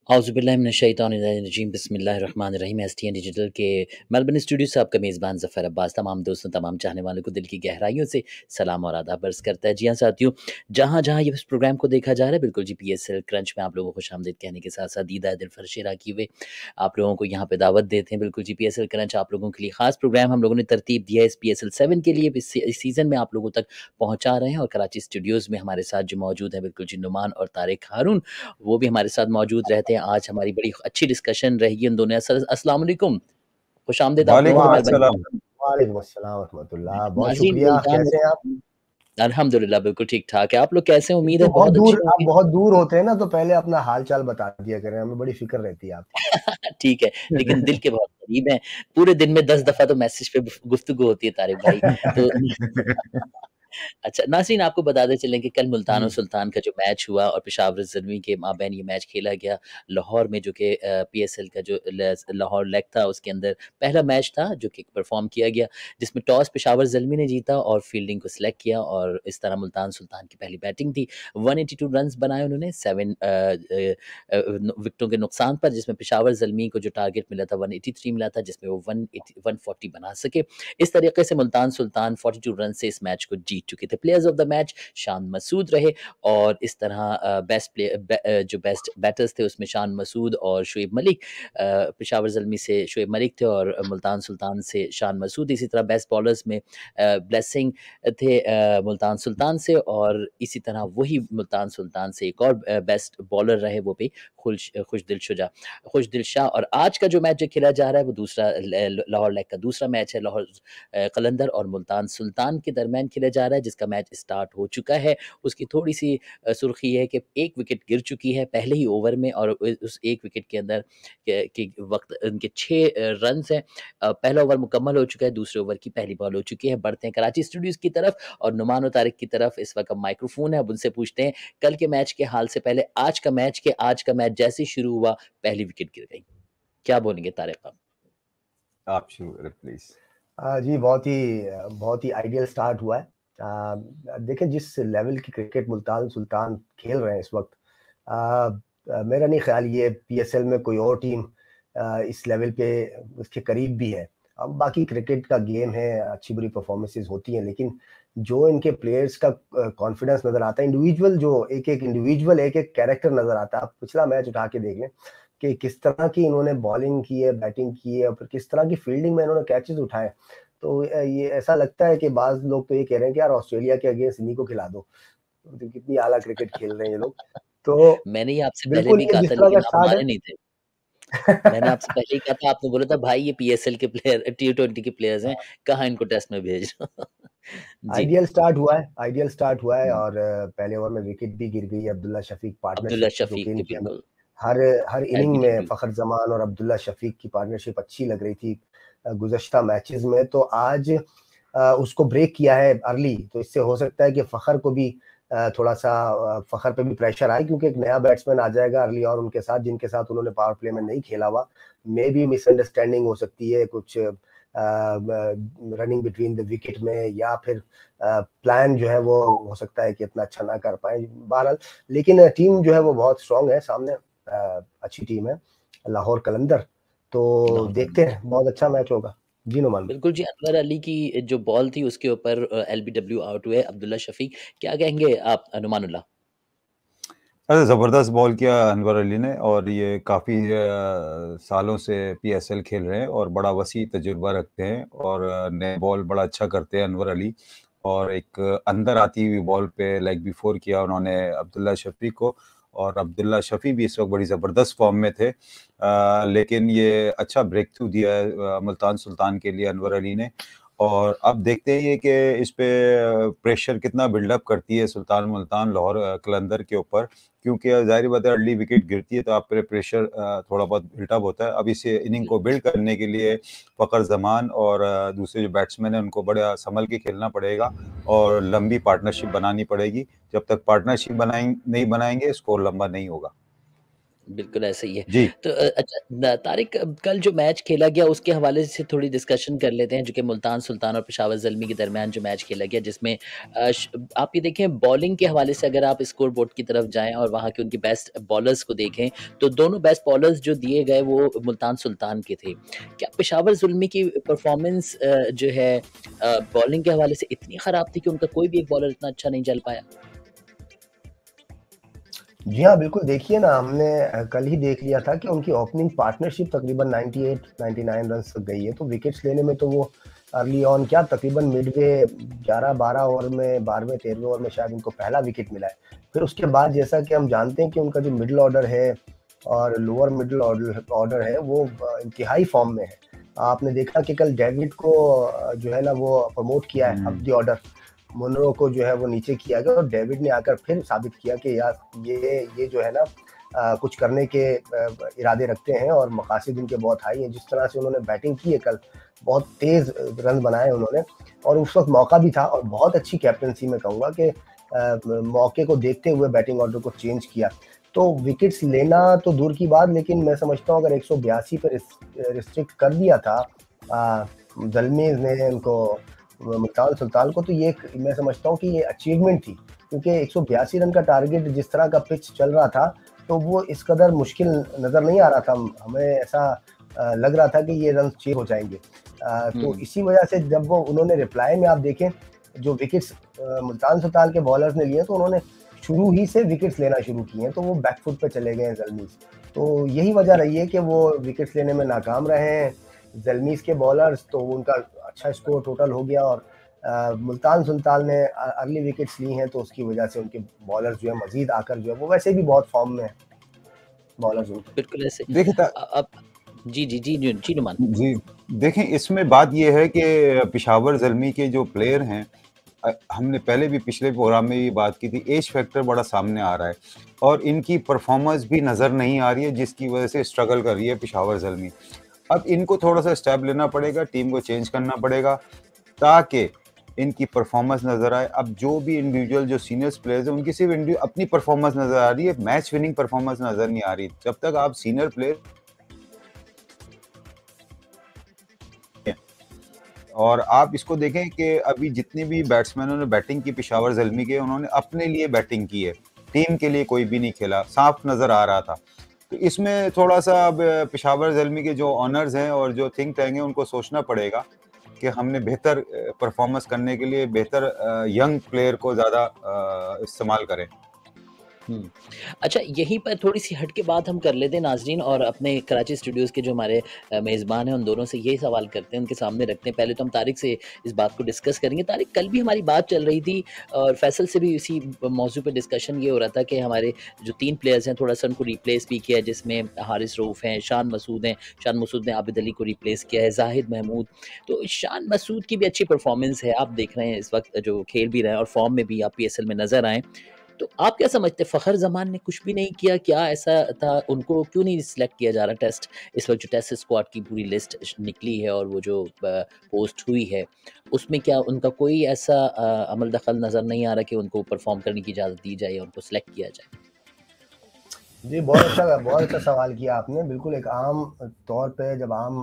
औज़ुबिल्लाहि बिस्मिल्लाहिर्रहमानिर्रहीम। STN digital के Melbourne studio से आपका मेज़बान ज़फ़र अब्बास तमाम दोस्तों, तमाम चाहने वालों को दिल की गहराइयों से सलाम और आदाब अर्ज़ करता है। जी हाँ साथियों, जहाँ-जहाँ ये इस प्रोग्राम को देखा जा रहा है, बिल्कुल जी पीएसएल क्रंच में आप लोगों को खुशामदीद कहने के साथ-साथ दीदा दिल फरशेरा किए हुए आप लोगों को यहाँ पे दावत देते हैं। बिल्कुल जी पीएसएल क्रंच आप लोगों के लिए ख़ास प्रोग्राम हम लोगों ने तरतीब दिया है इस पीएसएल 7 के लिए, इस सीज़न में आप लोगों तक पहुँचा रहे हैं। और कराची स्टूडियोज़ में हमारे साथ जो मौजूद हैं बिल्कुल जी नुमान और तारिक हारून, वो भी हमारे साथ मौजूद रहते हैं। आज हमारी बड़ी अच्छी डिस्कशन रहेगी उन दोनों। अस्सलाम वालेकुम, खुशामदीद आप दोनों को वालेकुम मेलबर्न। अस्सलाम। वालेकुम अस्सलाम रहमतुल्लाह। बहुत नाज़रीन शुक्रिया, मुल्तान, कैसे हैं आप? अल्हम्दुलिल्लाह बिल्कुल ठीक-ठाक है। आप लोग कैसे हैं? उम्मीद तो है बहुत अच्छे आप होंगे। बहुत दूर होते हैं ना, तो पहले अपना हाल-चाल बता दिया करें, हमें बड़ी फ़िक्र रहती है आपकी। ठीक है, लेकिन दिल के बहुत करीब हैं। पूरे दिन में 10 दफ़ा तो मैसेज पे गुफ्तगू होती है तारिक भाई, तो अच्छा नाज़रीन, आपको बताते चलें कि कल मुल्तान और जी। सुल्तान का जो मैच हुआ और पेशावर ज़ल्मी के माबैन ये मैच खेला गया लाहौर में, जो कि पीएसएल का जो लाहौर लेग था उसके अंदर पहला मैच था जो कि परफॉर्म किया गया, जिसमें टॉस पेशावर ज़ल्मी ने जीता और फील्डिंग को सिलेक्ट किया और इस तरह मुल्तान सुल्तान की पहली बैटिंग थी। 182 रन्स बनाए उन्होंने 7 विकेटों के नुकसान पर, जिसमें पेशावर ज़ल्मी को जो टारगेट मिला था 183 मिला था, जिसमें वो 140 बना सके। इस तरीके से मुल्तान सुल्तान 42 रन से इस मैच को जीत चुके थे। Players of the match Shan Masood रहे और इस तरह जो बेस्ट बैटर्स थे उसमें शान मसूद और शुएब मलिक, पेशावर ज़ल्मी से शुएब मलिक थे और मुल्तान सुल्तान से शान मसूद। इसी तरह बेस्ट बॉलर्स में ब्लेसिंग थे मुल्तान सुल्तान से, और इसी तरह वही मुल्तान सुल्तान से एक और बेस्ट बॉलर रहे, वो भी खुशदिल शाह। और आज का जो मैच जो खेला जा रहा है वो दूसरा लाहौर लेग का दूसरा मैच है। लाहौर कलंदर और मुल्तान सुल्तान के दरमियान खेला जा रहा है, जिसका मैच स्टार्ट हो चुका है। उसकी थोड़ी-सी सुर्खी है कि एक विकेट गिर चुकी है पहले ही ओवर में, और उस एक विकेट के अंदर के वक़्त उनके 6 रन्स हैं। पहला ओवर मुकम्मल हो चुका है, दूसरे ओवर की पहली बॉल हो चुकी है। बढ़ते हैं कराची स्टूडियोज़ की तरफ और नुमान और तारिक की तरफ। इस वक़्त माइक्रोफ़ोन है, अब उनसे पूछते हैं कल के मैच के हाल से पहले आज का मैच जैसे ही शुरू हुआ पहली विकेट गिर गई। क्या बोलेंगे तारिक आप? आप शुरू करें प्लीज़। जी, बहुत ही आइडियल स्टार्ट हुआ है। देखें जिस लेवल की क्रिकेट मुल्तान सुल्तान खेल रहे हैं इस वक़्त, मेरा नहीं ख़्याल ये पीएसएल में कोई और टीम इस लेवल पे उसके करीब भी है। अब बाकी क्रिकेट का गेम है, अच्छी-बुरी परफ़ॉर्मेंसेज़ होती हैं, लेकिन जो इनके प्लेयर्स का कॉन्फिडेंस नज़र आता है, इंडिविजुअल जो एक-एक इंडिविजुअल एक-एक कैरेक्टर नज़र आता है। आप पिछला मैच उठा के देख लें कि किस तरह की इन्होंने बॉलिंग की है, बैटिंग की है और फिर किस तरह की फील्डिंग में इन्होंने कैचेज़ उठाए। तो ये ऐसा लगता है कि बाज़ लोग तो ये कह रहे हैं कि यार ऑस्ट्रेलिया के अगेंस्ट इन्हीं को खिला दो। तो कितनी आला क्रिकेट खेल रहे हैं ये लोग। तो मैंने ये आपसे पहले बिल्कुल भी ये कहा जिस था, तरह का लेकिन आप स्टार्ट माने नहीं थे। मैंने आपसे है। पहले ही कहा था, आपने बोला था भाई ये पीएसएल के प्लेयर टी20 के प्लेयर्स हैं, कहाँ इनको टेस्ट में भेज रहे हो? जी। आइडियल स्टार्ट हुआ है हुँ, और पहले ओवर में विकेट भी गिर गई। अब्दुल्ला शफीक अब्दुल्ला पार्टनरशिप जो कि शफीक के इनकी हमें बिल्कुल, हर हर इनिंग में एलबीडब्ल्यू। फ़खर ज़मान और अब्दुल्ला शफीक की पार्टनरशिप अच्छी लग रही थी गुज़श्ता मैचेज़ में। तो आज उसको ब्रेक किया है अर्ली, तो इससे हो सकता है कि फ़खर को भी थोड़ा-सा फ़खर पे भी प्रेशर आए, क्योंकि एक नया बैट्समैन आ जाएगा अर्ली ऑन उनके साथ, जिनके साथ उन्होंने पावर प्ले में नहीं खेला हुआ। मेबी मिसअंडरस्टैंडिंग हो सकती है कुछ रनिंग बिटवीन द विकेट में, या फिर प्लान जो है वो हो सकता है कि इतना अच्छा ना कर पाए। बहरहाल लेकिन टीम जो है वो बहुत स्ट्रॉन्ग है सामने, अच्छी टीम है लाहौर कलंदर। तो लाहौर देखते कलंदर। हैं, बहुत अच्छा मैच होगा। जी नुमान भाई। बिल्कुल जी, अनवर अली की जो बॉल थी उसके ऊपर एलबीडब्ल्यू आउट हुए अब्दुल्ला शफीक। क्या कहेंगे आप अनुमानुल्लाह? अरे ज़बरदस्त बॉल किया अनवर अली ने, और ये काफ़ी सालों से पीएसएल खेल रहे हैं और बड़ा वसी तजुर्बा रखते हैं, और नए बॉल बड़ा अच्छा करते हैं अनवर अली। और एक अंदर आती हुई बॉल पे लेग बी फोर किया उन्होंने अब्दुल्ला शफीक को, और अब्दुल्ला शफी भी इस वक्त बड़ी ज़बरदस्त फॉर्म में थे। लेकिन ये अच्छा ब्रेक थ्रू दिया है मुल्तान सुल्तान के लिए अनवर अली ने। और अब देखते हैं ये कि इस पे प्रेशर कितना बिल्डअप करती है सुल्तान मुल्तान लाहौर कलंदर के ऊपर, क्योंकि ज़ाहिर बात है अर्ली विकेट गिरती है तो आप पे प्रेशर थोड़ा बहुत बिल्टअप होता है। अब इस इनिंग को बिल्ड करने के लिए फ़खर ज़मान और दूसरे जो बैट्समैन हैं उनको बड़ा संभल के खेलना पड़ेगा और लंबी पार्टनरशिप बनानी पड़ेगी। जब तक पार्टनरशिप नहीं बनाएंगे स्कोर लंबा नहीं होगा। बिल्कुल ऐसे ही है। जी। तो अच्छा तारिक कल जो मैच खेला गया उसके हवाले से थोड़ी डिस्कशन कर लेते हैं जो कि मुल्तान सुल्तान और पेशावर ज़ल्मी के दरमियान जो मैच खेला गया जिसमें आप ये देखें बॉलिंग के हवाले से अगर आप स्कोर बोर्ड की तरफ जाएँ और वहाँ के उनके बेस्ट बॉलर्स को देखें, तो दोनों बेस्ट बॉलर्स जो दिए गए वो मुल्तान सुल्तान के थे। क्या पेशावर ज़ुल्मी की परफ़ॉर्मेंस जो है बॉलिंग के हवाले से इतनी ख़राब थी कि उनका कोई भी एक बॉलर इतना अच्छा नहीं चल पाया? जी हाँ, बिल्कुल देखिए ना हमने कल ही देख लिया था कि उनकी ओपनिंग पार्टनरशिप तकरीबन 98-99 रन्स तक गई है, तो विकेट्स लेने में तो वो अर्ली ऑन क्या तकरीबन मिडवे 11-12 ओवर में 12वें 13वें ओवर में शायद उनको पहला विकेट मिला है। फिर उसके बाद जैसा कि हम जानते हैं कि उनका जो मिडल ऑर्डर है और लोअर मिडल ऑर्डर है वो इंतहाई फॉर्म में है। आपने देखा कि कल डेविड को जो है ना वो प्रमोट किया है अप द ऑर्डर, मुनरो को जो है वो नीचे किया गया और डेविड ने आकर फिर साबित किया कि यार ये जो है ना कुछ करने के इरादे रखते हैं और मकासद उनके बहुत हाई हैं। जिस तरह से उन्होंने बैटिंग की है कल, बहुत तेज़ रन बनाए उन्होंने और उस वक्त मौका भी था और बहुत अच्छी कैप्टनसी में कहूँगा कि मौके को देखते हुए बैटिंग ऑर्डर को चेंज किया। तो विकेट्स लेना तो दूर की बात, लेकिन मैं समझता हूँ अगर 182 पे रिस्ट्रिक्ट कर दिया था ज़ल्मी ने उनको मुल्तान सुल्तान को, तो ये मैं समझता हूँ कि ये अचीवमेंट थी क्योंकि 182 रन का टारगेट जिस तरह का पिच चल रहा था तो वो इस कदर मुश्किल नज़र नहीं आ रहा था। हमें ऐसा लग रहा था कि ये रन चेज हो जाएंगे। तो इसी वजह से जब वो उन्होंने रिप्लाई में आप देखें जो विकेट्स मुल्तान सुल्तान के बॉलर्स ने लिए तो उन्होंने शुरू ही से विकेट्स लेना शुरू किए हैं, तो वो बैकफुट पे चले गए हैं ज़ल्मी। तो यही वजह रही है कि वो विकेट्स लेने में नाकाम रहे हैं ज़ल्मीज़ के बॉलर्स, तो उनका अच्छा स्कोर टोटल हो गया और मुल्तान सुल्तान ने अर्ली विकेट्स ली हैं तो उसकी वजह से उनके बॉलर्स जो है मजीद आकर जो है वो वैसे भी बहुत फॉर्म में है बॉलर्स उनके। बिल्कुल ऐसे देखिए अब जी नुमान। जी, देखें इसमें बात ये है कि पेशावर ज़ल्मी के जो प्लेयर हैं हमने पहले भी पिछले प्रोग्राम में ये बात की थी, एज फैक्टर बड़ा सामने आ रहा है और इनकी परफॉर्मेंस भी नज़र नहीं आ रही है जिसकी वजह से स्ट्रगल कर रही है पेशावर ज़ल्मी। अब इनको थोड़ा-सा स्टेप लेना पड़ेगा, टीम को चेंज करना पड़ेगा ताकि इनकी परफॉर्मेंस नज़र आए। अब जो भी इंडिविजुअल जो सीनियर्स प्लेयर्स हैं उनकी सिर्फ अपनी परफॉर्मेंस नज़र आ रही है, मैच विनिंग परफॉर्मेंस नज़र नहीं आ रही। जब तक आप सीनियर प्लेयर और आप इसको देखें कि अभी जितने भी बैट्समैनों ने बैटिंग की पेशावर ज़ल्मी के, उन्होंने अपने लिए बैटिंग की है, टीम के लिए कोई भी नहीं खेला, साफ नज़र आ रहा था। तो इसमें थोड़ा-सा अब पेशावर ज़ल्मी के जो ओनर्स हैं और जो थिंक टैंक हैं उनको सोचना पड़ेगा कि हमने बेहतर परफॉर्मेंस करने के लिए बेहतर यंग प्लेयर को ज़्यादा इस्तेमाल करें। अच्छा यहीं पर थोड़ी-सी हट के बात हम कर लेते हैं नाज़रीन और अपने कराची स्टूडियोज़ के जो हमारे मेज़बान हैं उन दोनों से यही सवाल करते हैं, उनके सामने रखते हैं। पहले तो हम तारिक से इस बात को डिस्कस करेंगे। तारिक कल भी हमारी बात चल रही थी और फैसल से भी इसी मौज़ू पे डिस्कशन ये हो रहा था कि हमारे जो 3 प्लेयर्स हैं थोड़ा-सा उनको रिप्लेस भी किया है जिसमें हारिस रऊफ़ हैं, शान मसूद हैं। शान मसूद ने आबिद अली को रिप्लेस किया है, ज़ाहिद महमूद। तो शान मसूद की भी अच्छी परफ़ॉर्मेंस है। आप देख रहे हैं इस वक़्त जो खेल भी रहे हैं और फ़ॉर्म में भी आप पीएसएल में नज़र आएँ। तो आप क्या समझते हैं फ़खर ज़मान ने कुछ भी नहीं किया, क्या ऐसा था? उनको क्यों नहीं सिलेक्ट किया जा रहा टेस्ट इस वक़्त जो टेस्ट स्क्वाड की पूरी लिस्ट निकली है और वो जो पोस्ट हुई है, उसमें क्या उनका कोई ऐसा अमल दखल नज़र नहीं आ रहा कि उनको परफ़ॉर्म करने की इजाज़त दी जाए या उनको सिलेक्ट किया जाए? जी, बहुत अच्छा सवाल किया आपने। बिल्कुल एक आम तौर पे जब आम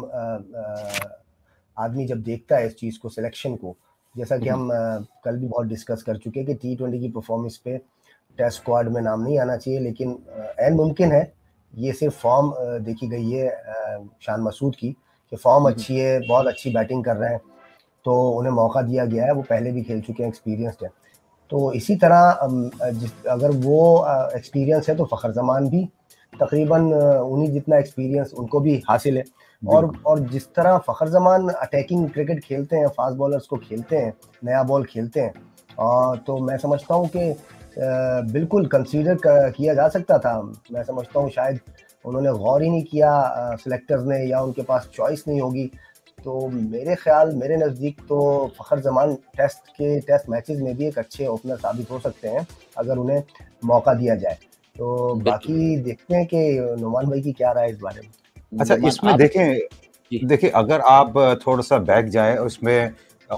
आदमी जब देखता है इस चीज़ को, सिलेक्शन को, जैसा कि हम कल भी बहुत डिस्कस कर चुके हैं कि T20 की परफॉर्मेंस पे टेस्ट स्क्वाड में नाम नहीं आना चाहिए, लेकिन ऐन मुमकिन है। ये सिर्फ फॉर्म देखी गई है शान मसूद की कि फॉर्म अच्छी है, बहुत अच्छी बैटिंग कर रहे हैं, तो उन्हें मौका दिया गया है। वो पहले भी खेल चुके हैं, एक्सपीरियंस्ड है। तो इसी तरह अगर वो एक्सपीरियंस है तो फ़खर ज़मान भी तकरीबन उन्हीं जितना एक्सपीरियंस उनको भी हासिल है। और जिस तरह फ़खर ज़मान अटैकिंग क्रिकेट खेलते हैं, फास्ट बॉलर्स को खेलते हैं, नया बॉल खेलते हैं, तो मैं समझता हूँ कि बिल्कुल कंसीडर किया जा सकता था। मैं समझता हूँ शायद उन्होंने गौर ही नहीं किया सिलेक्टर्स ने, या उनके पास चॉइस नहीं होगी। तो मेरे नज़दीक तो फ़खर ज़मान टेस्ट मैचेस में भी एक अच्छे ओपनर साबित हो सकते हैं अगर उन्हें मौका दिया जाए। तो बाकी देखते हैं कि नुमान भाई की क्या राय है इस बारे में। अच्छा, इसमें देखिए अगर आप थोड़ा-सा बैक जाएँ, उसमें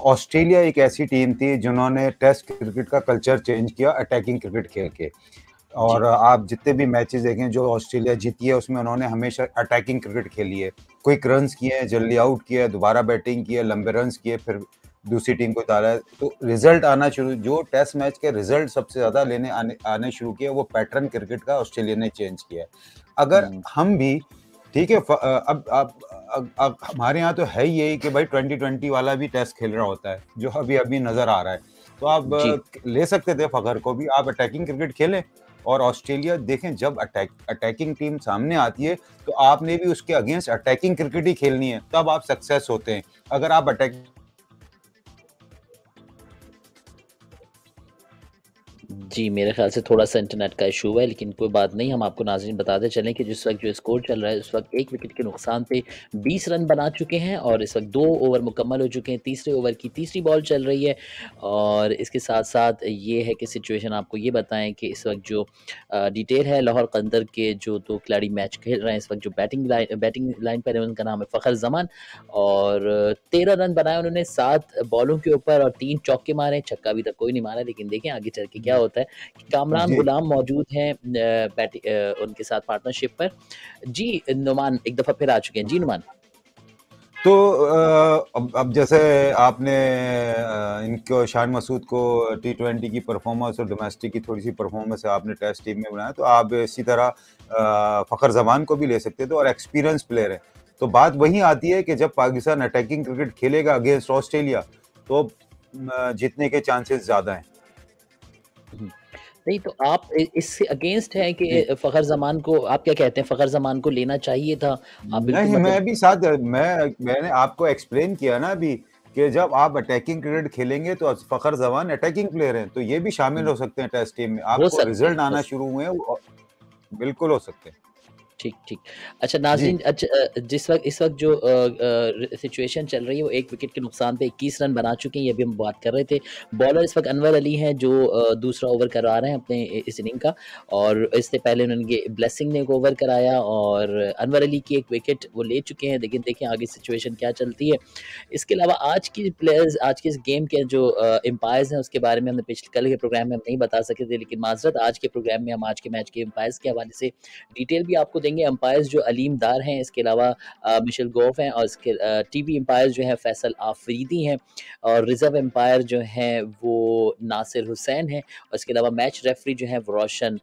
ऑस्ट्रेलिया एक ऐसी टीम थी जिन्होंने टेस्ट क्रिकेट का कल्चर चेंज किया अटैकिंग क्रिकेट खेल के। और आप जितने भी मैचेस देखें जो ऑस्ट्रेलिया जीती है उसमें उन्होंने हमेशा अटैकिंग क्रिकेट खेली है, क्विक रन्स किए हैं, जल्दी आउट किया, दोबारा बैटिंग की है, लंबे रन्स किए, फिर दूसरी टीम को उतारा है। तो रिजल्ट आना शुरू, जो टेस्ट मैच के रिजल्ट सबसे ज्यादा आने शुरू किए, वो पैटर्न क्रिकेट का ऑस्ट्रेलिया ने चेंज किया है। अगर हम भी ठीक है, अब हमारे यहाँ तो है ही यही कि भाई 2020 वाला भी टेस्ट खेल रहा होता है जो अभी अभी नजर आ रहा है, तो आप ले सकते थे फखर को भी, आप अटैकिंग क्रिकेट खेलें। और ऑस्ट्रेलिया देखें, जब अटैकिंग टीम सामने आती है तो आपने भी उसके अगेंस्ट अटैकिंग क्रिकेट ही खेलनी है, तब आप सक्सेस होते हैं। अगर आप अटैक जी, मेरे ख़्याल से थोड़ा-सा इंटरनेट का इशू हुआ है, लेकिन कोई बात नहीं, हम आपको नाज़रीन बताते चलें कि जिस वक़्त जो स्कोर चल रहा है, उस वक़्त 1 विकेट के नुकसान पे 20 रन बना चुके हैं और इस वक़्त 2 ओवर मुकम्मल हो चुके हैं। तीसरे ओवर की तीसरी बॉल चल रही है और इसके साथ-साथ ये है कि सिचुएशन आपको ये बताएँ कि इस वक़्त जो डिटेल है, लाहौर कलंदर के जो 2 खिलाड़ी मैच खेल रहे हैं, इस वक़्त जो बैटिंग लाइन पर है, उनका नाम है फ़खर ज़मान और 13 रन बनाए उन्होंने 7 बॉलों के ऊपर और 3 चौके मारे, छक्का अभी तक कोई नहीं मारा, लेकिन देखें आगे चल के क्या होता है। कामरान गुलाम मौजूद हैं उनके साथ पार्टनरशिप पर। जी, नुमान एक दफ़ा फिर आ चुके हैं। जी नुमान। तो अब जैसे आपने इनको शान मसूद को T20 की परफॉर्मेंस और डोमेस्टिक की थोड़ी सी परफॉर्मेंस आपने टेस्ट टीम में बनाया, तो आप इसी तरह फ़खर ज़मान को भी ले सकते थे और एक्सपीरियंस प्लेयर है। तो बात वही आती है कि जब पाकिस्तान अटैकिंग क्रिकेट खेलेगा अगेंस्ट ऑस्ट्रेलिया तो जीतने के चांसेस ज़्यादा हैं। नहीं तो आप इससे अगेंस्ट हैं कि फ़खर ज़मान को, आप क्या कहते हैं, फ़खर ज़मान को लेना चाहिए था? आप बिल्कुल नहीं, मैं भी साथ मैंने आपको एक्सप्लेन किया ना अभी कि जब आप अटैकिंग क्रिकेट खेलेंगे तो फ़खर ज़मान अटैकिंग प्लेयर हैं, तो ये भी शामिल हो सकते हैं टेस्ट टीम में। आपको रिजल्ट आना शुरू हुए हैं, बिल्कुल हो सकते हैं। ठीक। अच्छा नाज़रीन, इस वक़्त जो सिचुएशन चल रही है वो 1 विकेट के नुकसान पे 21 रन बना चुके हैं, ये भी हम बात कर रहे थे। बॉलर इस वक़्त अनवर अली हैं जो दूसरा ओवर करवा रहे हैं अपने इस इनिंग का और इससे पहले उन्होंने ब्लेसिंग ने एक ओवर कराया और अनवर अली की 1 विकेट वो ले चुके हैं। लेकिन देखें आगे सिचुएशन क्या चलती है। इसके अलावा आज के इस गेम के जो एम्पायर्स हैं उसके बारे में हमने कल के प्रोग्राम में हम नहीं बता सके थे, लेकिन माज़रत आज के प्रोग्राम में हम आज के मैच के एम्पायर्स के हवाले से डिटेल भी आपको देंगे। अंपायर्स जो अलीम दार हैं, इसके अलावा मिशेल गोफ हैं और इसके टीवी अंपायर्स जो हैं फैसल आफरीदी हैं और रिजर्व अंपायर जो हैं वो नासिर हुसैन हैं और इसके अलावा मैच रेफरी जो हैं वो रोशन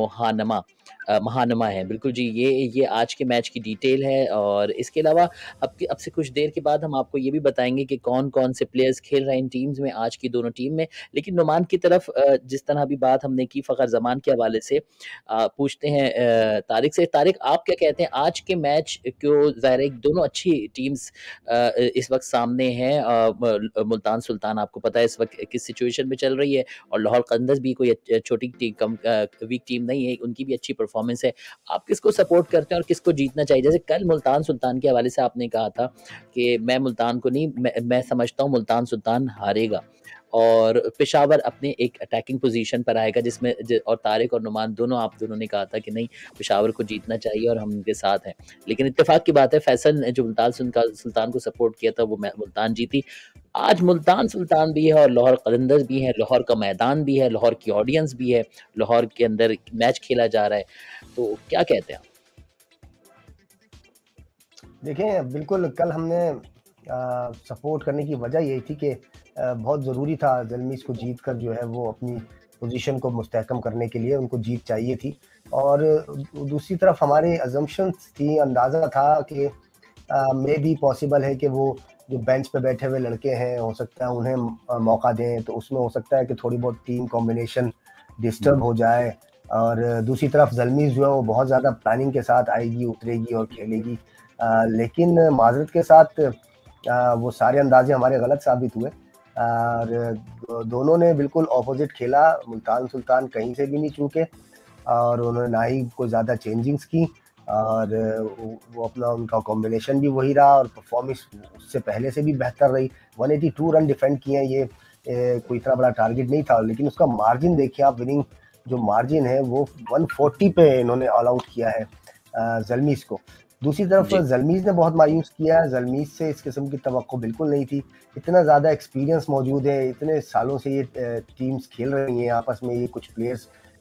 महानमा है। बिल्कुल जी, ये आज के मैच की डिटेल है और इसके अलावा अब से कुछ देर के बाद हम आपको ये भी बताएंगे कि कौन-कौन से प्लेयर्स खेल रहे हैं इन टीम्स में, आज की दोनों टीम में। लेकिन नुमान की तरफ जिस तरह अभी बात हमने की फ़खर ज़मान के हवाले से, पूछते हैं तारिक से। तारिक, आप क्या कहते हैं आज के मैच को? ज़ाहिर है दोनों अच्छी टीम्स इस वक्त सामने हैं। मुल्तान सुल्तान आपको पता है इस वक्त किस सिचुएशन में चल रही है और लाहौर कलंदर्स भी कोई छोटी टीम वीक टीम नहीं है, उनकी भी अच्छी परफॉर्मेंस है। आप किसको सपोर्ट करते हैं और किसको जीतना चाहिए? जैसे कल मुल्तान सुल्तान के हवाले से आपने कहा था कि मैं मुल्तान को नहीं, मैं समझता हूँ मुल्तान सुल्तान हारेगा और पेशावर अपने एक अटैकिंग पोजीशन पर आएगा जिसमें और तारिक और नुमान आप दोनों ने कहा था कि नहीं, पेशावर को जीतना चाहिए और हम उनके साथ हैं। लेकिन इत्तेफाक की बात है, फैसल ने जो मुल्तान सुल्तान को सपोर्ट किया था वो मुल्तान जीती। आज मुल्तान सुल्तान भी है और लाहौर कलंदर्स भी है, लाहौर का मैदान भी है, लाहौर की ऑडियंस भी है, लाहौर के अंदर मैच खेला जा रहा है, तो क्या कहते हैं आप? देखें, बिल्कुल कल हमने सपोर्ट करने की वजह यही थी कि बहुत ज़रूरी था ज़ल्मीज़ को जीत कर जो है वो अपनी पोजीशन को मुस्तहकम करने के लिए उनको जीत चाहिए थी। और दूसरी तरफ हमारे अजम्पशंस थी, अंदाज़ा था कि मे बी पॉसिबल है कि वो जो बेंच पे बैठे हुए लड़के हैं हो सकता है उन्हें मौका दें, तो उसमें हो सकता है कि थोड़ी बहुत टीम कॉम्बिनेशन डिस्टर्ब हो जाए। और दूसरी तरफ ज़ल्मीज़ जो है वो बहुत ज़्यादा प्लानिंग के साथ आएगी, उतरेगी और खेलेगी। लेकिन माज़रत के साथ वो सारे अंदाजे हमारे गलत साबित हुए और दोनों ने बिल्कुल ऑपोजिट खेला। मुल्तान सुल्तान कहीं से भी नहीं चूके और उन्होंने ना ही कोई ज़्यादा चेंजिंग्स की और वो अपना उनका कॉम्बिनेशन भी वही रहा और परफॉर्मेंस उससे पहले से भी बेहतर रही। 182 रन डिफेंड किए हैं, ये कोई इतना बड़ा टारगेट नहीं था, लेकिन उसका मार्जिन देखिए आप, विनिंग जो मार्जिन है वो 140 पे इन्होंने ऑल आउट किया है ज़ल्मीज़ को। दूसरी तरफ ज़ल्मीज़ ने बहुत मायूस किया है, ज़ल्मीज़ से इस किस्म की तवक्को बिल्कुल नहीं थी। इतना ज़्यादा एक्सपीरियंस मौजूद है, इतने सालों से ये टीम्स खेल रही हैं आपस में, ये कुछ प्लेयर्स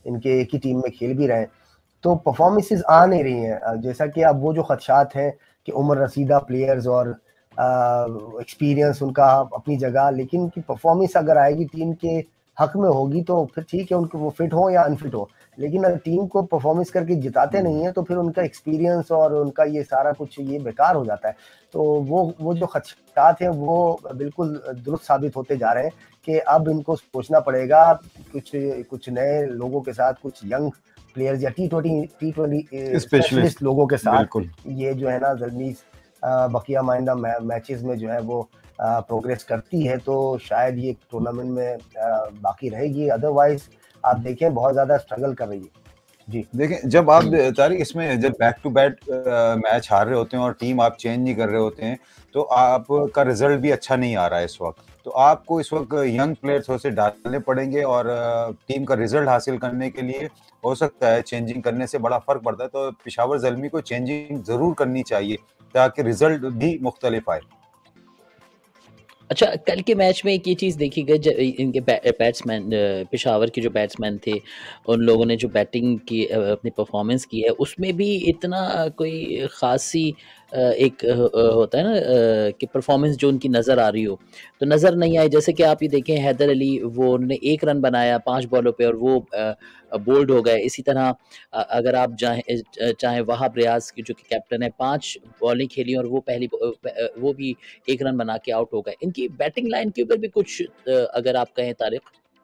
इनके एक ही टीम में खेल भी रहे हैं, तो परफॉर्मेंसेस आ नहीं रही हैं। जैसा कि अब वो जो खदशात हैं कि उम्र रसीदा प्लेयर्स और एक्सपीरियंस उनका अपनी जगह, लेकिन उनकी परफॉर्मेंस अगर आएगी टीम के हक में होगी तो फिर ठीक है, उनको वो फिट हो या अनफिट हो, लेकिन अगर टीम को परफॉर्मेंस करके जिताते नहीं है तो फिर उनका एक्सपीरियंस और उनका ये सारा कुछ ये बेकार हो जाता है। तो वो जो खदशात हैं वो बिल्कुल दुरुस्त साबित होते जा रहे हैं कि अब इनको सोचना पड़ेगा कुछ नए लोगों के साथ, कुछ यंग प्लेयर्स या टी20 स्पेशलिस्ट लोगों के साथ ये जो है ना ज़ल्मीज़ बकिया माइंदा मैचेस में जो है वो प्रोग्रेस करती है तो शायद ये टूर्नामेंट में बाकी रहेगी, अदरवाइज आप देखें बहुत ज़्यादा स्ट्रगल कर रही है। जी देखें, जब आप तारिक इसमें जब बैक टू बैक मैच हार रहे होते हैं और टीम आप चेंज नहीं कर रहे होते हैं तो आपका रिजल्ट भी अच्छा नहीं आ रहा है इस वक्त, तो आपको इस वक्त यंग प्लेयर्स से डालने पड़ेंगे और टीम का रिजल्ट हासिल करने के लिए हो सकता है चेंजिंग करने से बड़ा फर्क पड़ता है, तो पेशावर ज़ल्मी को चेंजिंग जरूर करनी चाहिए ताकि रिजल्ट भी मुख्तलिफ आए। अच्छा, कल के मैच में एक ये चीज़ देखी गई, जब इनके बैट्समैन पेशावर के जो बैट्समैन थे, उन लोगों ने जो बैटिंग की अपनी परफॉर्मेंस की है, उसमें भी इतना कोई ख़ासी एक होता है ना कि परफॉर्मेंस जो उनकी नज़र आ रही हो, तो नज़र नहीं आई। जैसे कि आप ये देखें, हैदर अली वो उन्होंने 1 रन बनाया 5 बॉलों पे और वो बोल्ड हो गए। इसी तरह अगर आप चाहें वहाब रियाज़ की जो कि कैप्टन है, 5 बॉलें खेली और वो वो भी 1 रन बना के आउट हो गए। इनकी बैटिंग लाइन के ऊपर भी कुछ अगर आप कहें तारिक?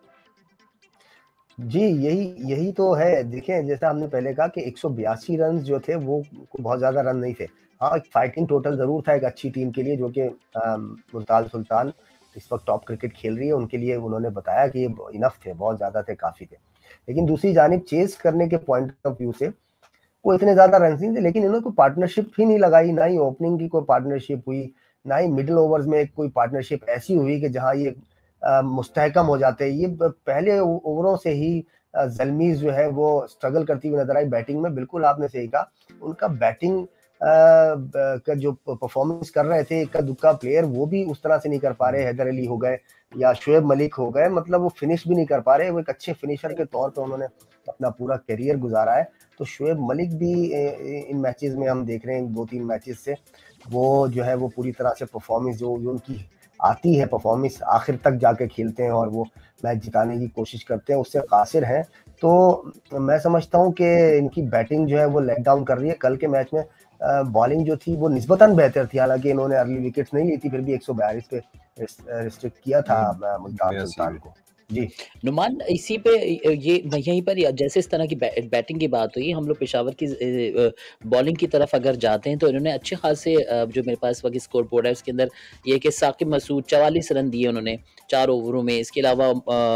जी, यही तो है। देखें, जैसा हमने पहले कहा कि 182 रन जो थे वो बहुत ज़्यादा रन नहीं थे। हाँ, एक फाइटिंग टोटल ज़रूर था एक अच्छी टीम के लिए, जो कि मुल्तान सुल्तान इस वक्त टॉप क्रिकेट खेल रही है, उनके लिए उन्होंने बताया कि ये इनफ थे, बहुत ज़्यादा थे, काफ़ी थे। लेकिन दूसरी जानिब चेज़ करने के पॉइंट ऑफ व्यू से वो इतने ज़्यादा रन्स नहीं थे, लेकिन इन्होंने कोई पार्टनरशिप ही नहीं लगाई, ना ही ओपनिंग की कोई पार्टनरशिप हुई, ना ही मिडल ओवर्स में कोई पार्टनरशिप ऐसी हुई कि जहाँ ये मुस्तहकम हो जाते। ये पहले ओवरों से ही ज़ल्मीज़ जो है वो स्ट्रगल करती हुई नजर आई बैटिंग में। बिल्कुल आपने सही कहा, उनका बैटिंग का जो परफॉर्मेंस कर रहे थे इक्का दुक्का प्लेयर, वो भी उस तरह से नहीं कर पा रहे। हैदर अली हो गए या शुएब मलिक हो गए, मतलब वो फिनिश भी नहीं कर पा रहे। वो एक अच्छे फिनिशर के तौर पर उन्होंने अपना पूरा करियर गुजारा है। तो शुएब मलिक भी इन मैचेस में हम देख रहे हैं 2-3 मैचेस से वो जो है वो पूरी तरह से परफॉर्मेंस जो उनकी आती है, परफॉर्मेंस आखिर तक जाके खेलते हैं और वो मैच जिताने की कोशिश करते हैं, उससे कासिर हैं। तो मैं समझता हूँ कि इनकी बैटिंग जो है वो लेट डाउन कर रही है। कल के मैच में बॉलिंग जो थी वो निस्बतन बेहतर थी, हालांकि इन्होंने अर्ली विकेट्स नहीं ली थी, फिर भी 142 पे रिस्ट्रिक्ट किया था मुल्तान सुल्तान को। जी नुमान, इसी पे ये यहीं पर जैसे इस तरह की बैटिंग की बात हुई, हम लोग पेशावर की बॉलिंग की तरफ अगर जाते हैं तो इन्होंने अच्छे खासे जो मेरे पास वक्त स्कोर बोर्ड है उसके अंदर ये कि साकिब मसूद 44 रन दिए उन्होंने 4 ओवरों में। इसके अलावा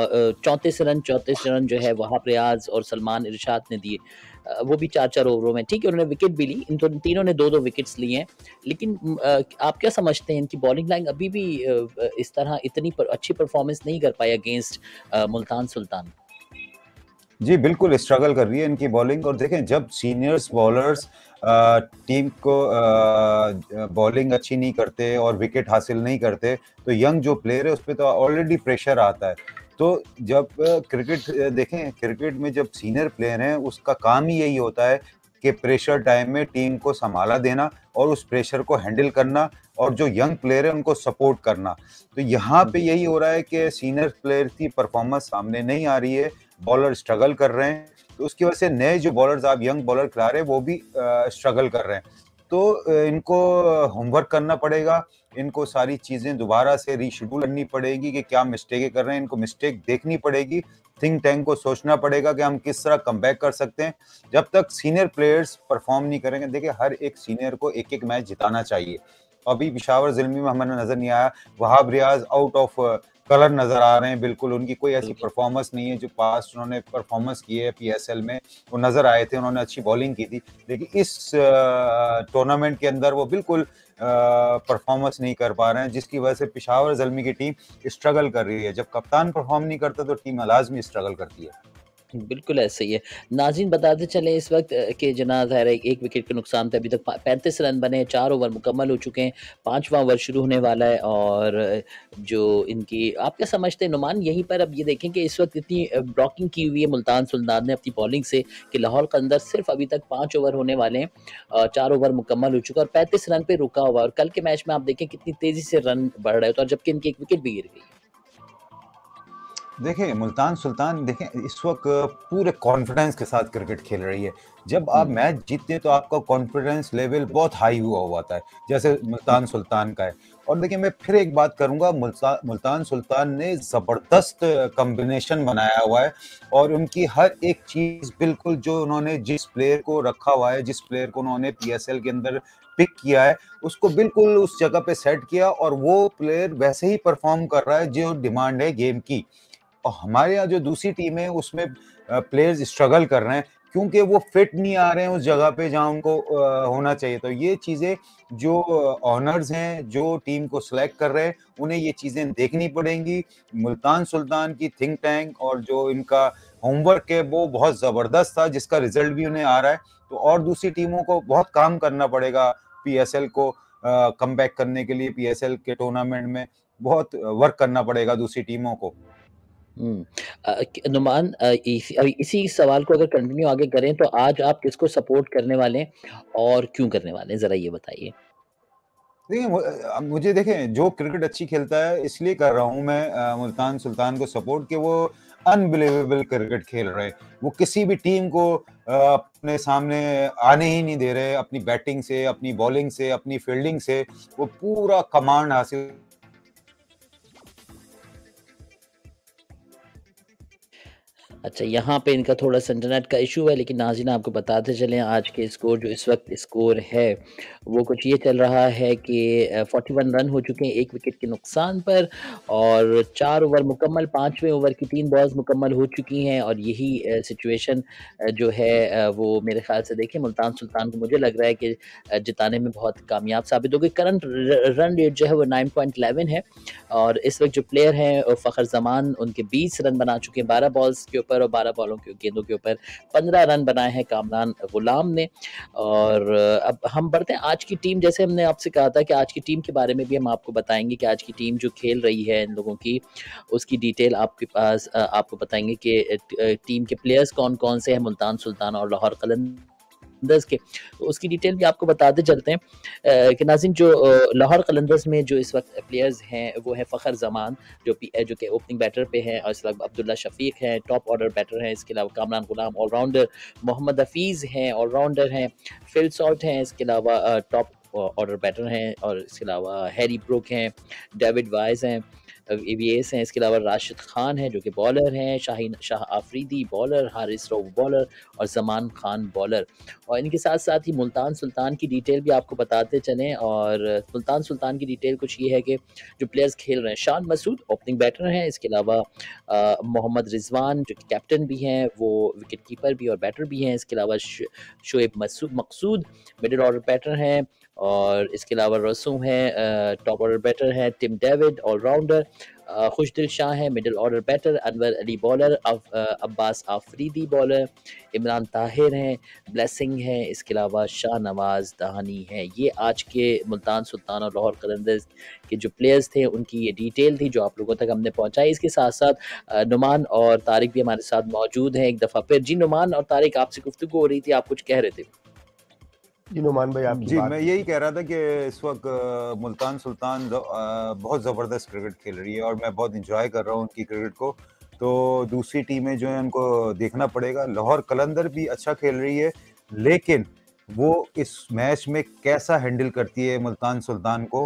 34 रन जो है वहाब रियाज और सलमान इरशाद ने दिए, वो भी 4-4 ओवरों में। ठीक है, उन्होंने विकेट भी ली, इन तीनों ने 2-2 विकेट्स लिए हैं। लेकिन आप क्या समझते हैं इनकी बॉलिंग लाइन अभी भी इस तरह इतनी अच्छी परफॉर्मेंस नहीं कर पाई अगेंस्ट मुल्तान सुल्तान? जी, बिल्कुल स्ट्रगल कर रही है इनकी बॉलिंग। और देखें, जब सीनियर्स बॉलर्स टीम को बॉलिंग अच्छी नहीं करते और विकेट हासिल नहीं करते तो यंग जो प्लेयर है उस पर तो ऑलरेडी प्रेशर आता है। तो जब क्रिकेट देखें, क्रिकेट में जब सीनियर प्लेयर हैं उसका काम ही यही होता है कि प्रेशर टाइम में टीम को संभाला देना और उस प्रेशर को हैंडल करना और जो यंग प्लेयर है उनको सपोर्ट करना। तो यहाँ पे यही हो रहा है कि सीनियर प्लेयर की परफॉर्मेंस सामने नहीं आ रही है, बॉलर स्ट्रगल कर रहे हैं, तो उसकी वजह से नए जो बॉलर्स आप यंग बॉलर खिला रहे हैं वो भी स्ट्रगल कर रहे हैं। तो इनको होमवर्क करना पड़ेगा, इनको सारी चीज़ें दोबारा से रीशेड्यूल करनी पड़ेगी कि क्या मिस्टेकें कर रहे हैं, इनको मिस्टेक देखनी पड़ेगी, थिंक टैंक को सोचना पड़ेगा कि हम किस तरह कमबैक कर सकते हैं। जब तक सीनियर प्लेयर्स परफॉर्म नहीं करेंगे, देखिए हर एक सीनियर को एक-एक मैच जिताना चाहिए। अभी पेशावर ज़िल्मी में हमें नज़र नहीं आया, Wahab Riaz out of colour नज़र आ रहे हैं, बिल्कुल उनकी कोई ऐसी परफॉर्मेंस नहीं है जो पास्ट उन्होंने परफॉर्मेंस की है पीएसएल में, वो नज़र आए थे, उन्होंने अच्छी बॉलिंग की थी। लेकिन इस टूर्नामेंट के अंदर वो बिल्कुल परफॉर्मेंस नहीं कर पा रहे हैं, जिसकी वजह से पेशावर ज़ल्मी की टीम स्ट्रगल कर रही है। जब कप्तान परफॉर्म नहीं करता तो टीम लाज़मी स्ट्रगल करती है। बिल्कुल ऐसे ही है। नाज़रीन बताते चलें इस वक़्त कि जना ज़ाहिर है 1 विकेट के नुकसान पे अभी तक प 35 रन बने हैं, 4 ओवर मुकम्मल हो चुके हैं, 5वाँ ओवर शुरू होने वाला है और जो इनकी आप क्या समझते हैं नुमान यहीं पर अब ये देखें कि इस वक़्त इतनी ब्लॉकिंग की हुई है मुल्तान सुल्तान ने अपनी बॉलिंग से कि लाहौर कलंदर सिर्फ़ अभी तक 5 ओवर होने वाले हैं। 4 ओवर मुकम्मल हो चुका है और 35 रन पे रुका हुआ है और कल के मैच में आप देखें कितनी तेज़ी से रन बढ़ रहे हैं तो जबकि इनकी 1 विकेट भी गिर गई है। देखिए, मुल्तान सुल्तान देखें इस वक़्त पूरे कॉन्फिडेंस के साथ क्रिकेट खेल रही है। जब आप हुँ। मैच जीतते हैं तो आपका कॉन्फिडेंस लेवल बहुत हाई हुआ हुआ होता है, जैसे मुल्तान सुल्तान का है। और देखिए मैं फिर एक बात करूँगा मुल्तान सुल्तान ने ज़बरदस्त कॉम्बिनेशन बनाया हुआ है और उनकी हर एक चीज़ बिल्कुल जो उन्होंने जिस प्लेयर को रखा हुआ है, जिस प्लेयर को उन्होंने पीएसएल के अंदर पिक किया है, उसको बिल्कुल उस जगह पे सेट किया और वो प्लेयर वैसे ही परफ़ॉर्म कर रहा है जो डिमांड है गेम की। और हमारे यहाँ जो दूसरी टीम है उसमें प्लेयर्स स्ट्रगल कर रहे हैं क्योंकि वो फिट नहीं आ रहे हैं उस जगह पे जहाँ उनको होना चाहिए। तो ये चीज़ें जो ओनर्स हैं, जो टीम को सेलेक्ट कर रहे हैं, उन्हें ये चीज़ें देखनी पड़ेंगी। मुल्तान सुल्तान की थिंक टैंक और जो इनका होमवर्क है वो बहुत ज़बरदस्त था जिसका रिज़ल्ट भी उन्हें आ रहा है। तो और दूसरी टीमों को बहुत काम करना पड़ेगा पीएसएल को कमबैक करने के लिए पीएसएल के टूर्नामेंट में बहुत वर्क करना पड़ेगा दूसरी टीमों को। हुँ। नुमान इसी सवाल को अगर कंटिन्यू आगे करें तो आज आप किसको सपोर्ट करने वाले हैं और क्यों करने वाले हैं? ज़रा ये बताइए? देखिए मुझे देखें जो क्रिकेट अच्छी खेलता है इसलिए कर रहा हूँ मैं मुल्तान सुल्तान को सपोर्ट कि वो अनबिलीवेबल क्रिकेट खेल रहे हैं। वो किसी भी टीम को अपने सामने आने ही नहीं दे रहे, अपनी बैटिंग से, अपनी बॉलिंग से, अपनी फील्डिंग से वो पूरा कमांड हासिल अच्छा, यहाँ पे इनका थोड़ा-सा इंटरनेट का इश्यू है, लेकिन नाज़रीन आपको बताते चलें आज के स्कोर जो इस वक़्त स्कोर है, वो कुछ ये चल रहा है कि 41 रन हो चुके हैं 1 विकेट के नुकसान पर और 4 ओवर मुकम्मल 5वें ओवर की 3 बॉल्स मुकम्मल हो चुकी हैं और यही सिचुएशन जो है वो मेरे ख़्याल से देखिए मुल्तान सुल्तान को मुझे लग रहा है कि जिताने में बहुत कामयाब साबित होगी। करंट र रन रेट जो है वो 9.11 है और इस वक़्त जो प्लेयर हैं फ़खर ज़मान उनके 20 रन बना चुके हैं 12 बॉल्स के ऊपर और 12 बॉलों के गेंदों के ऊपर 15 रन बनाए हैं कामरान गुलाम ने। और अब हम बढ़ते हैं आज की टीम जैसे हमने आपसे कहा था कि आज की टीम के बारे में भी हम आपको बताएँगे कि आज की टीम जो खेल रही है इन लोगों की, उसकी डिटेल आपके पास आपको बताएँगे कि टीम के प्लेयर्स कौन-कौन से हैं मुल्तान सुल्तान और लाहौर कलंदर्स के। तो उसकी डिटेल भी आपको बताते चलते हैं कि नाज़रीन जो लाहौर कलंदर्स में जो इस वक़्त प्लेयर्स हैं वो हैं फ़खर ज़मान जो कि ओपनिंग बैटर पे हैं और इसके अलावा अब्दुल्ला शफ़ीक हैं, टॉप ऑर्डर बैटर हैं, इसके अलावा कामरान गुलाम ऑलराउंडर, मोहम्मद हफ़ीज़ हैं ऑलराउंडर हैं, फ़िल सॉल्ट हैं, इसके अलावा टॉप ऑर्डर बैटर हैं और इसके अलावा हैरी ब्रूक हैं, डेविड वाइज़ हैं, ईवीएस हैं, इसके अलावा राशिद खान हैं जो कि बॉलर हैं, शाहीन शाह आफरीदी बॉलर, हारिस रऊफ़ बॉलर और ज़मान खान बॉलर। और इनके साथ-साथ ही मुल्तान सुल्तान की डिटेल भी आपको बताते चलें और मुल्तान सुल्तान की डिटेल कुछ ये है कि जो प्लेयर्स खेल रहे हैं, शान मसूद ओपनिंग बैटर हैं, इसके अलावा मोहम्मद रिज़वान जो कि कैप्टन भी हैं, वो विकेट कीपर भी और बैटर भी हैं, इसके अलावा Shoaib Maqsood middle order batter हैं और इसके अलावा रसूं हैं टॉप ऑर्डर बैटर हैं, Tim David allrounder Khushdil Shah हैं middle order batter, Anwar Ali bowler, Abbas Afridi bowler, Imran Tahir हैं, ब्लेसिंग है, इसके अलावा शाहनवाज़ दहानी है। ये आज के मुल्तान सुल्तान और लाहौर कलंदर्स के जो प्लेयर्स थे उनकी ये डिटेल थी जो आप लोगों तक हमने पहुँचाई। इसके साथ-साथ नुमान और तारिक भी हमारे साथ मौजूद हैं एक दफ़ा फिर। जी नुमान और तारिक आपसे गुफ्तगू हो रही थी, आप कुछ कह रहे थे? जी नुमान भाई आपकी जी, बात मैं यही कह रहा था कि इस वक़्त मुल्तान सुल्तान बहुत ज़बरदस्त क्रिकेट खेल रही है और मैं बहुत एन्जॉय कर रहा हूँ उनकी क्रिकेट को। तो दूसरी टीमें जो हैं उनको देखना पड़ेगा। लाहौर कलंदर भी अच्छा खेल रही है, लेकिन वो इस मैच में कैसा हैंडल करती है मुल्तान सुल्तान को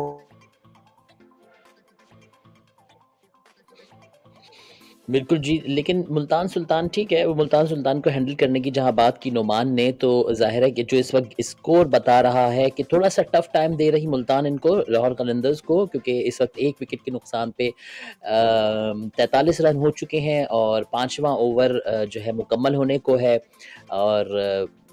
बिल्कुल जी, लेकिन मुल्तान सुल्तान ठीक है, वो मुल्तान सुल्तान को हैंडल करने की जहाँ बात की नुमान ने तो ज़ाहिर है कि जो इस वक़्त स्कोर बता रहा है कि थोड़ा-सा टफ़ टाइम दे रही मुल्तान इनको लाहौर कलंदर्स को क्योंकि इस वक़्त 1 विकेट के नुकसान पे 43 रन हो चुके हैं और 5वाँ ओवर जो है मुकम्मल होने को है और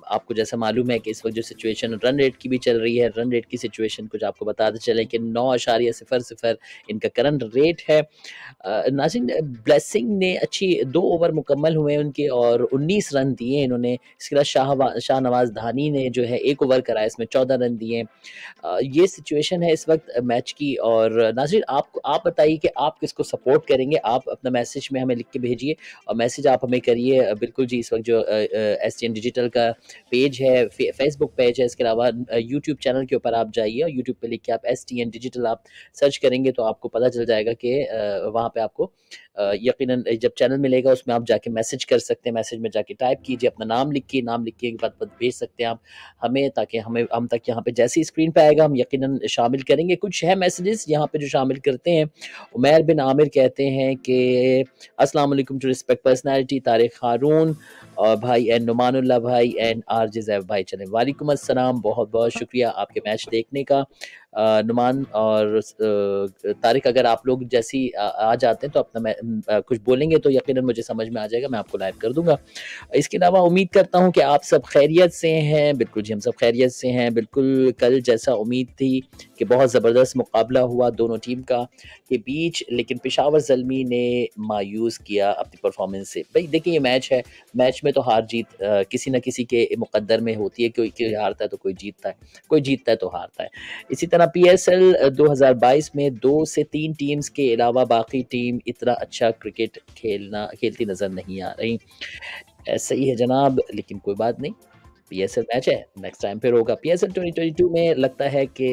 आपको जैसा मालूम है कि इस वक्त जो सिचुएशन रन रेट की भी चल रही है, रन रेट की सिचुएशन कुछ आपको बताते चले कि 9.00 इनका करंट रेट है। नाज़रीन, ब्लेसिंग ने अच्छी 2 ओवर मुकम्मल हुए उनके और 19 रन दिए इन्होंने। इसके बाद शाहनवाज धानी ने जो है 1 ओवर कराया, इसमें 14 रन दिए। ये सिचुएशन है इस वक्त मैच की। और नाज़रीन, आप बताइए कि आप किसको सपोर्ट करेंगे? आप अपना मैसेज में हमें लिख के भेजिए और मैसेज आप हमें करिए। बिल्कुल जी, इस वक्त जो एसटीएन डिजिटल का पेज है, फेसबुक पेज है, इसके अलावा यूट्यूब चैनल के ऊपर आप जाइए और यूट्यूब पे लिख के आप एसटीएन डिजिटल आप सर्च करेंगे तो आपको पता चल जाएगा कि वहाँ पे आपको यकीनन जब चैनल मिलेगा उसमें आप जाके मैसेज कर सकते हैं। मैसेज में जाके टाइप कीजिए, अपना नाम लिखिए, नाम लिख के एक बात भेज सकते हैं आप हमें, ताकि हम तक यहाँ पे जैसे ही स्क्रीन पे आएगा हम यकीनन शामिल करेंगे। कुछ है मैसेजेस यहाँ पे जो शामिल करते हैं। उमैर बिन आमिर कहते हैं कि अस्सलाम वालेकुम to respect personality Tariq Haroon और भाई एंड नुमानुल्लाह भाई एंड आरजे जैब भाई। चले वालेकुम अस्सलाम, बहुत बहुत शुक्रिया आपके मैच देखने का। नुमान और तारिक, अगर आप लोग जैसी आ जाते हैं तो अपना कुछ बोलेंगे तो यकीनन मुझे समझ में आ जाएगा, मैं आपको लाइव कर दूंगा। इसके अलावा उम्मीद करता हूं कि आप सब खैरियत से हैं। बिल्कुल जी, हम सब खैरियत से हैं। बिल्कुल कल जैसा उम्मीद थी कि बहुत ज़बरदस्त मुकाबला हुआ दोनों टीम का के बीच, लेकिन पेशावर ज़ल्मी ने मायूस किया अपनी परफॉर्मेंस से। भाई देखिए, ये मैच है, मैच में तो हार जीत किसी न किसी के मुकद्दर में होती है। कोई हारता है तो कोई जीतता है, कोई जीतता है तो हारता है। इसी तरह पीएसएल 2022 में 2 से 3 टीम्स के अलावा बाकी टीम इतना अच्छा क्रिकेट खेलती नज़र नहीं आ रही। ऐसा ही है जनाब, लेकिन कोई बात नहीं, पीएसएल मैच है, नेक्स्ट टाइम फिर होगा। पीएसएल 2022 में लगता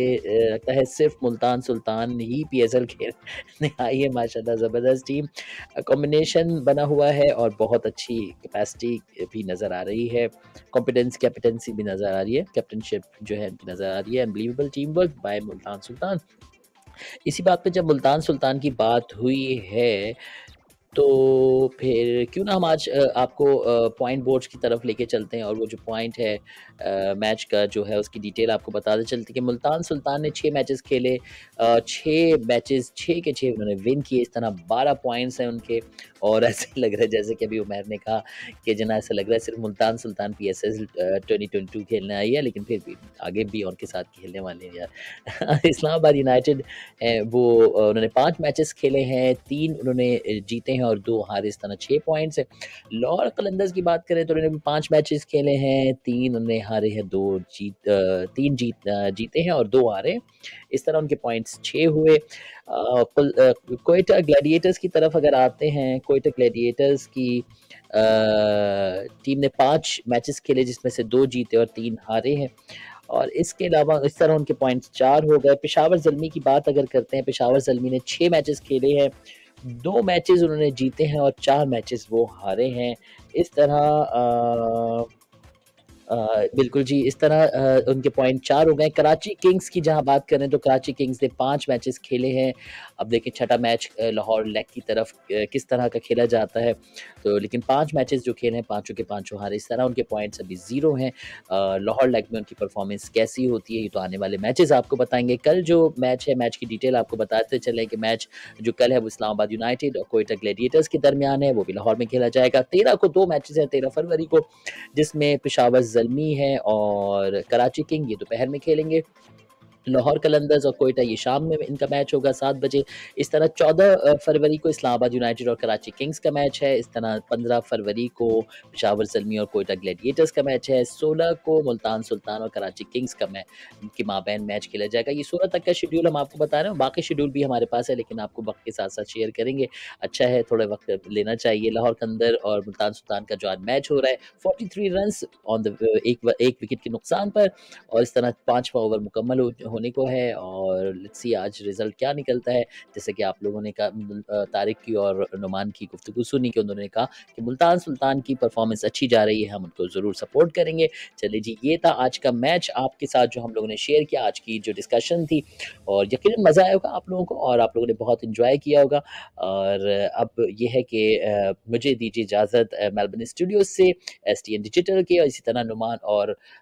है सिर्फ मुल्तान सुल्तान ही पीएसएल खेलने आई है। माशाल्लाह ज़बरदस्त टीम कॉम्बिनेशन बना हुआ है और बहुत अच्छी कैपेसिटी भी नज़र आ रही है, कैप्टेंसी भी नज़र आ रही है, कैप्टनशिप जो है इनकी नज़र आ रही है। Unbelievable team work by Multan Sultan. इसी बात पे जब मुल्तान सुल्तान की बात हुई है तो फिर क्यों ना हम आज आपको पॉइंट बोर्ड्स की तरफ लेके चलते हैं और वो जो पॉइंट है मैच का जो है उसकी डिटेल आपको बताते चलते कि मुल्तान सुल्तान ने 6 मैचेस खेले, 6 मैचेस 6 के 6 उन्होंने विन किए। इस तरह 12 पॉइंट्स हैं उनके। और ऐसे लग रहा है जैसे कि अभी उमैर ने कहा कि जना ऐसा लग रहा है सिर्फ मुल्तान सुल्तान पीएसएल 2022 खेलने आई है, लेकिन फिर भी आगे भी उनके साथ खेलने वाले हैं यार। इस्लामाबाद यूनाइटेड वो उन्होंने 5 मैचेस खेले हैं, 3 उन्होंने जीते हैं और 2 हारे। इस तरह 6 पॉइंट्स है। लाहौर कलंदर्स की बात करें तो उन्होंने 5 मैचेस खेले हैं, 3 उन्होंने हारे हैं, 3 जीते हैं और 2 हारे। इस तरह उनके पॉइंट्स 6 हुए। कोयटा ग्लैडिएटर्स की तरफ अगर आते हैं, कोयटा ग्लैडिएटर्स की टीम ने 5 मैचेस खेले जिसमें से 2 जीते और 3 हारे हैं। और इसके अलावा इस तरह उनके पॉइंट्स 4 हो गए। पेशावर ज़ल्मी की बात अगर करते हैं, पेशावर ज़ल्मी ने 6 मैचेस खेले हैं, 2 मैचेस उन्होंने जीते हैं और 4 मैचेस वो हारे हैं। इस तरह बिल्कुल जी, इस तरह उनके पॉइंट 4 हो गए। कराची किंग्स की जहाँ बात करें तो कराची किंग्स ने 5 मैचेस खेले हैं। अब देखिए छठा मैच लाहौर लेग की तरफ किस तरह का खेला जाता है। तो लेकिन 5 मैचेस जो खेले हैं, पाँचों के पाँचों हारे। इस तरह उनके पॉइंट्स अभी 0 हैं। लाहौर लेग में उनकी परफॉर्मेंस कैसी होती है ये तो आने वाले मैचेस आपको बताएँगे। कल जो मैच है, मैच की डिटेल आपको बताते चलें कि मैच जो कल है वो इस्लामाबाद यूनाइटेड और कोयटा ग्लैडिएटर्स के दरमियान है, वो भी लाहौर में खेला जाएगा। 13 को 2 मैचेस हैं, 13 फरवरी को, जिसमें पेशावर ज़ल्मी है और कराची किंग, ये दोपहर में खेलेंगे। लाहौर कलंदर्स और कोयटा ये शाम में इनका मैच होगा 7 बजे। इस तरह 14 फरवरी को इस्लामाबाद यूनाइटेड और कराची किंग्स का मैच है। इस तरह 15 फरवरी को पेशावर ज़ल्मी और कोयटा ग्लैडिएटर्स का मैच है। 16 को मुल्तान सुल्तान और कराची किंग्स का के माबैन मैच खेला जाएगा। ये 16 तक का शेड्यूल हम आपको बता रहे हैं, बाकी शेड्यूल भी हमारे पास है, लेकिन आपको वक्त के साथ साथ शेयर करेंगे। अच्छा है, थोड़ा वक्त लेना चाहिए। लाहौर कंदर और मुल्तान सुल्तान का जो आज मैच हो रहा है, 43 रन ऑन द एक विकेट के नुकसान पर, और इस तरह 5वां ओवर मुकम्मल होने को है। और लेट्स सी आज रिजल्ट क्या निकलता है। जैसे कि आप लोगों ने कहा, तारिक की और नुमान की गुफ्तगू सुनी कि उन्होंने कहा कि मुल्तान सुल्तान की परफॉर्मेंस अच्छी जा रही है, हम उनको ज़रूर सपोर्ट करेंगे। चलिए जी, ये था आज का मैच आपके साथ जो हम लोगों ने शेयर किया, आज की जो डिस्कशन थी, और यकीनन मज़ा आया होगा आप लोगों को और आप लोगों ने बहुत इंजॉय किया होगा। और अब ये है कि मुझे दीजिए इजाज़त मेलबर्न स्टूडियो से, एसटीएन डिजिटल के, और इसी तरह नुमान और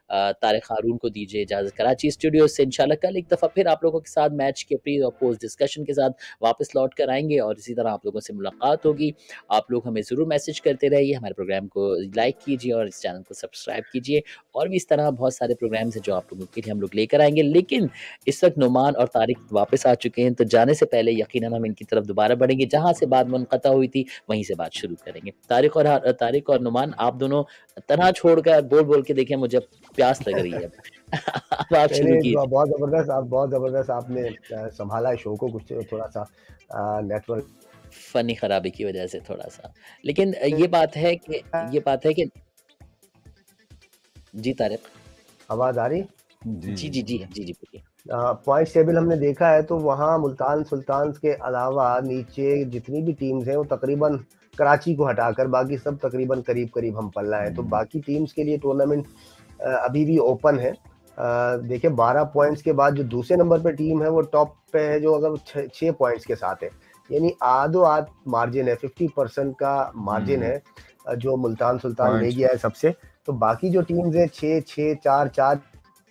तारिक हारून को दीजिए इजाज़त। कराची स्टूडियो से इंशाल्लाह कल एक दफ़ा फिर आप लोगों के साथ मैच के प्री और पोस्ट डिस्कशन के साथ वापस लौट कर आएँगे और इसी तरह आप लोगों से मुलाकात होगी। आप लोग हमें ज़रूर मैसेज करते रहिए, हमारे प्रोग्राम को लाइक कीजिए और इस चैनल को सब्सक्राइब कीजिए। और भी इस तरह बहुत सारे प्रोग्राम्स हैं जो आप लोगों के लिए हम लोग लेकर आएँगे। लेकिन इस वक़्त नुमान और तारिक वापस आ चुके हैं, तो जाने से पहले यकीनन हम इनकी तरफ दोबारा बढ़ेंगे, जहाँ से बात मुनक़ता हुई थी, वहीं से बात शुरू करेंगे। तारिक और नुमान, आप दोनों तन्हा छोड़कर बोल-बोल के देखिए मुझे प्यास लग रही है अब। अब आप शुरू नहीं, कीजिए। बहुत ज़बरदस्त आपने सँभाला शो को, कुछ थोड़ा-सा नेटवर्क फ़नी ख़राबी की वज़ह से थोड़ा-सा। लेकिन ये बात है कि जी तारिक। आवाज़ आ रही? जी, जी, जी, जी, जी, बोलिए। पॉइंट्स टेबल हमने देखा है तो वहाँ मुल्तान सुल्तान्स के अलावा नीचे जितनी भी टीम्स हैं वो तकरीबन कराची को हटाकर बाकी सब तकरीबन करीब-करीब हम पल्ला है। तो बाकी टीम्स के लिए टूर्नामेंट अभी भी ओपन है। देखिए 12 पॉइंट्स के बाद जो दूसरे नंबर पे टीम है वो टॉप पे है, जो अगर 6 पॉइंट्स के साथ है, यानी आधो-आध मार्जिन है, 50% का मार्जिन है जो मुल्तान सुल्तान ले पॉइंट्स गया है सबसे। तो बाकी जो टीम्स हैं 6-6, 4-4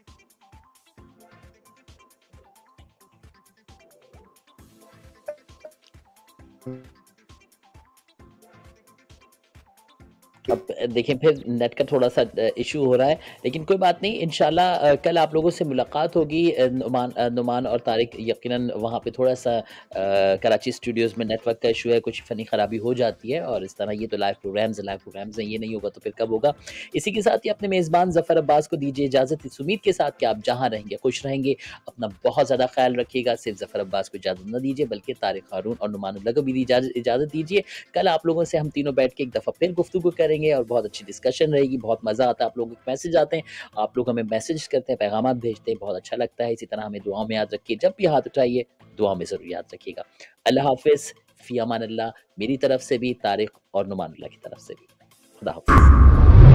अब देखिए फिर नेट का थोड़ा-सा इश्यू हो रहा है, लेकिन कोई बात नहीं, इंशाल्लाह कल आप लोगों से मुलाकात होगी। नुमान और तारिक यकीनन वहाँ पे थोड़ा-सा कराची स्टूडियोज़ में नेटवर्क का इश्यू है, कुछ फ़नी ख़राबी हो जाती है और इस तरह ये तो लाइव प्रोग्राम्स हैं, ये नहीं होगा तो फिर कब होगा। इसी के साथ ही अपने मेज़बान ज़फ़र अब्बास को दीजिए इजाज़त, इस उम्मीद के साथ कि आप जहाँ रहेंगे खुश रहेंगे, अपना बहुत ज़्यादा ख़्याल रखिएगा। सिर्फ़ ज़फ़र अब्बास को इजाज़त ना दीजिए बल्कि तारिक हारून और नुमान उल्लाह को भी इजाज़त दीजिए। कल आप लोगों से हम तीनों बैठ के एक दफ़ा फिर गुफ्तगू करेंगे और बहुत अच्छी डिस्कशन रहेगी, बहुत मज़ा आता है। आप लोगों के मैसेज आते हैं, आप लोग हमें मैसेज करते हैं, पैगामात भेजते हैं, बहुत अच्छा लगता है। इसी तरह हमें दुआओं में याद रखिए, जब भी हाथ उठाइए दुआओं में ज़रूर याद रखिएगा। अल्लाह हाफ़िज़, फ़ी अमान अल्लाह, मेरी तरफ से भी, तारिक और नुमान उल्लाह की तरफ से भी। खुदा हाफ़िज़।